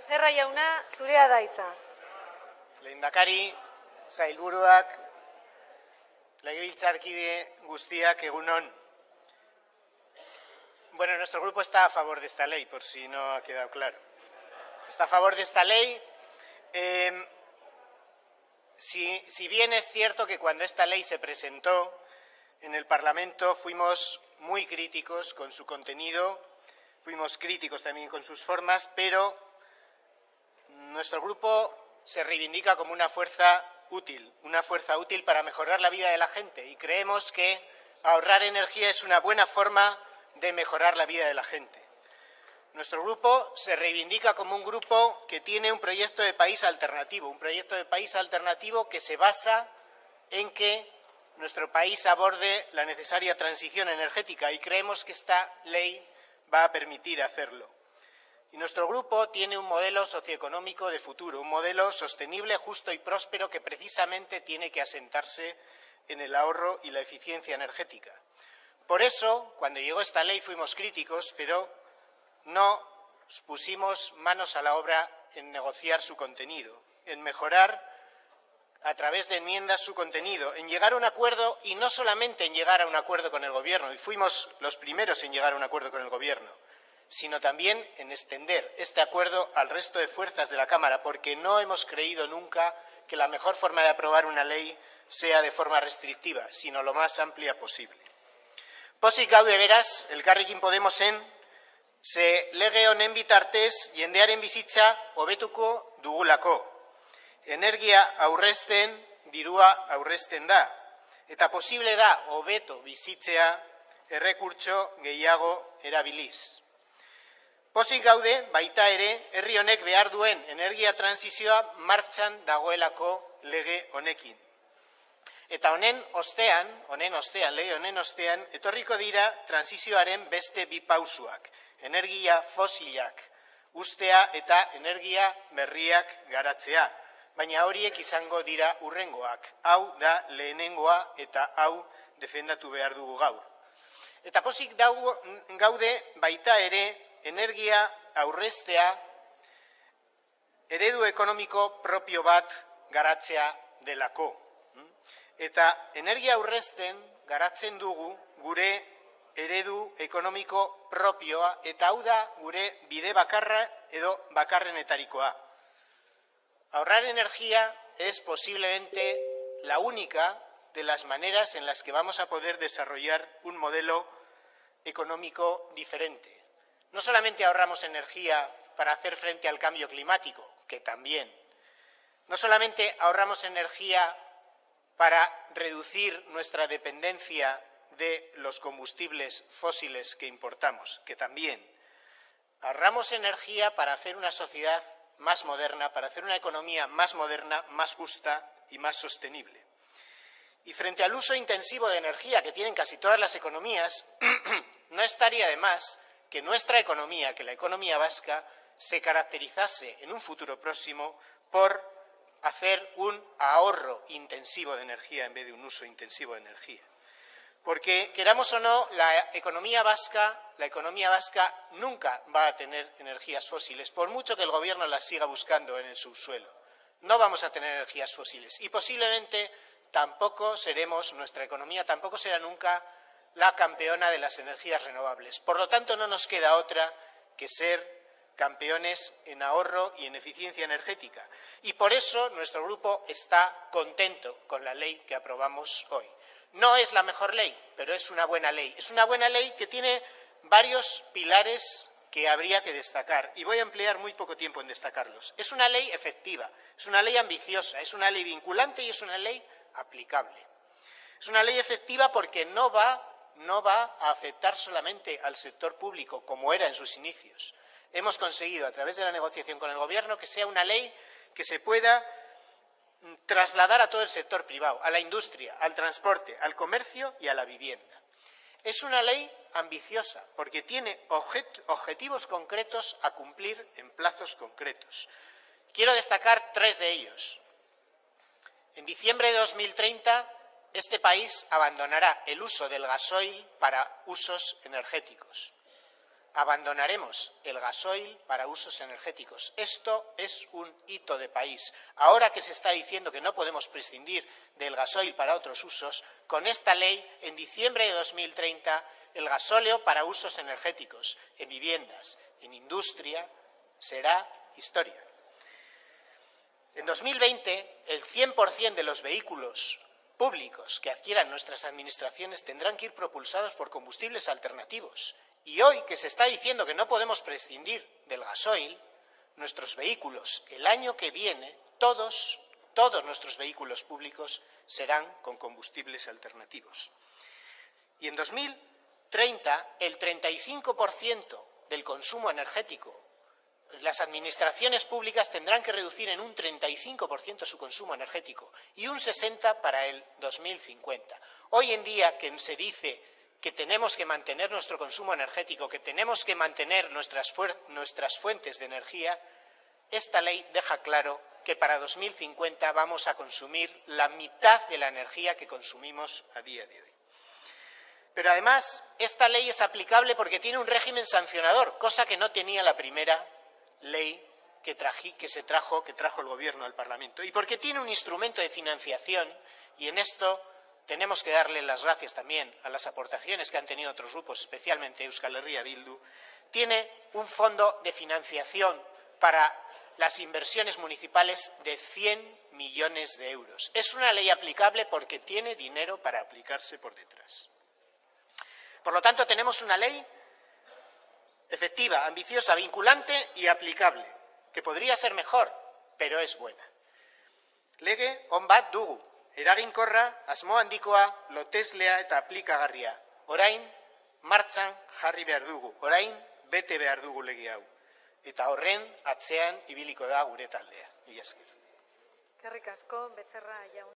Herra jauna, zurea da hitza. Lehendakari, sailburuak, legebiltzarkide guztiak, egun on. Bueno, nuestro grupo está a favor de esta ley, por si no ha quedado claro. Está a favor de esta ley. Si bien es cierto que cuando esta ley se presentó en el Parlamento fuimos muy críticos con su contenido, fuimos críticos también con sus formas, pero nuestro grupo se reivindica como una fuerza útil para mejorar la vida de la gente y creemos que ahorrar energía es una buena forma de mejorar la vida de la gente. Nuestro grupo se reivindica como un grupo que tiene un proyecto de país alternativo, que se basa en que nuestro país aborde la necesaria transición energética y creemos que esta ley va a permitir hacerlo. Y nuestro grupo tiene un modelo socioeconómico de futuro, un modelo sostenible, justo y próspero que precisamente tiene que asentarse en el ahorro y la eficiencia energética. Por eso, cuando llegó esta ley fuimos críticos, pero no pusimos manos a la obra en negociar su contenido, en mejorar a través de enmiendas su contenido, en llegar a un acuerdo y no solamente en llegar a un acuerdo con el Gobierno, y fuimos los primeros en llegar a un acuerdo con el Gobierno, sino también en extender este acuerdo al resto de fuerzas de la Cámara, porque no hemos creído nunca que la mejor forma de aprobar una ley sea de forma restrictiva, sino lo más amplia posible. Pozik gaude beraz, Elkarrekin Podemosen, ze lege honen bitartez jendearen bizitza hobetuko dugulako. Energia aurrezten, dirua aurrezten da. Eta posible da hobeto bizitzea errekurtso gehiago erabiliz. Pozik gaude baita ere herri honek behar duen energia transizioa martxan dagoelako lege honekin. Eta lege honen ostean, etorriko dira transizioaren beste bi pausuak, energia fosilak ustea eta energia berriak garatzea. Baina horiek izango dira hurrengoak, hau da lehenengoa eta hau defendatu behar dugu gaur. Eta pozik gaude baita ere energia aurreztea eredu ekonomiko propio bat garatzea delako. Eta energia aurrezten garatzen dugu gure eredu ekonomiko propioa eta hau da gure bide bakarra edo bakarrenetarikoa. Ahorrar energía es posiblemente la única de las maneras en las que vamos a poder desarrollar un modelo económico diferente. No solamente ahorramos energía para hacer frente al cambio climático, que también. No solamente ahorramos energía para reducir nuestra dependencia de los combustibles fósiles que importamos, que también. Ahorramos energía para hacer una sociedad más moderna, para hacer una economía más moderna, más justa y más sostenible. Y frente al uso intensivo de energía que tienen casi todas las economías, no estaría de más que nuestra economía, que la economía vasca, se caracterizase en un futuro próximo por hacer un ahorro intensivo de energía en vez de un uso intensivo de energía. Porque, queramos o no, la economía vasca nunca va a tener energías fósiles, por mucho que el Gobierno las siga buscando en el subsuelo. No vamos a tener energías fósiles y posiblemente nuestra economía tampoco será nunca la campeona de las energías renovables. Por lo tanto, no nos queda otra que ser campeones en ahorro y en eficiencia energética. Y por eso nuestro grupo está contento con la ley que aprobamos hoy. No es la mejor ley, pero es una buena ley. Es una buena ley que tiene varios pilares que habría que destacar y voy a emplear muy poco tiempo en destacarlos. Es una ley efectiva, es una ley ambiciosa, es una ley vinculante y es una ley aplicable. Es una ley efectiva porque no va a afectar solamente al sector público, como era en sus inicios. Hemos conseguido, a través de la negociación con el Gobierno, que sea una ley que se pueda trasladar a todo el sector privado, a la industria, al transporte, al comercio y a la vivienda. Es una ley ambiciosa porque tiene objetivos concretos a cumplir en plazos concretos. Quiero destacar 3 de ellos. En diciembre de 2030, este país abandonará el uso del gasoil para usos energéticos. abandonaremos el gasoil para usos energéticos. Esto es un hito de país. Ahora que se está diciendo que no podemos prescindir del gasoil para otros usos, con esta ley, en diciembre de 2030, el gasóleo para usos energéticos, en viviendas, en industria, será historia. En 2020, el 100% de los vehículos públicos que adquieran nuestras administraciones tendrán que ir propulsados por combustibles alternativos. Y hoy, que se está diciendo que no podemos prescindir del gasoil, nuestros vehículos, el año que viene, todos nuestros vehículos públicos serán con combustibles alternativos. Y en 2030, el 35% del consumo energético, las administraciones públicas tendrán que reducir en un 35% su consumo energético y un 60% para el 2050. Hoy en día, que se dice que tenemos que mantener nuestro consumo energético, que tenemos que mantener nuestras fuentes de energía, esta ley deja claro que para 2050 vamos a consumir la mitad de la energía que consumimos a día de hoy. Pero además, esta ley es aplicable porque tiene un régimen sancionador, cosa que no tenía la primera ley que trajo el Gobierno al Parlamento. Y porque tiene un instrumento de financiación, y en esto tenemos que darle las gracias también a las aportaciones que han tenido otros grupos, especialmente Euskal Herria Bildu, tiene un fondo de financiación para las inversiones municipales de 100 millones de euros. Es una ley aplicable porque tiene dinero para aplicarse por detrás. Por lo tanto, tenemos una ley efectiva, ambiciosa, vinculante y aplicable, que podría ser mejor, pero es buena. Lege on bat dugu, eraginkorra, asmo handikoa, loteslea eta aplikagarria. Orain, martxan jarri behar dugu, orain, bete behar dugu lege hau. Eta horren atzean ibiliko da gure taldea. Mila esker. Eskerrik asko, Becerra jauna.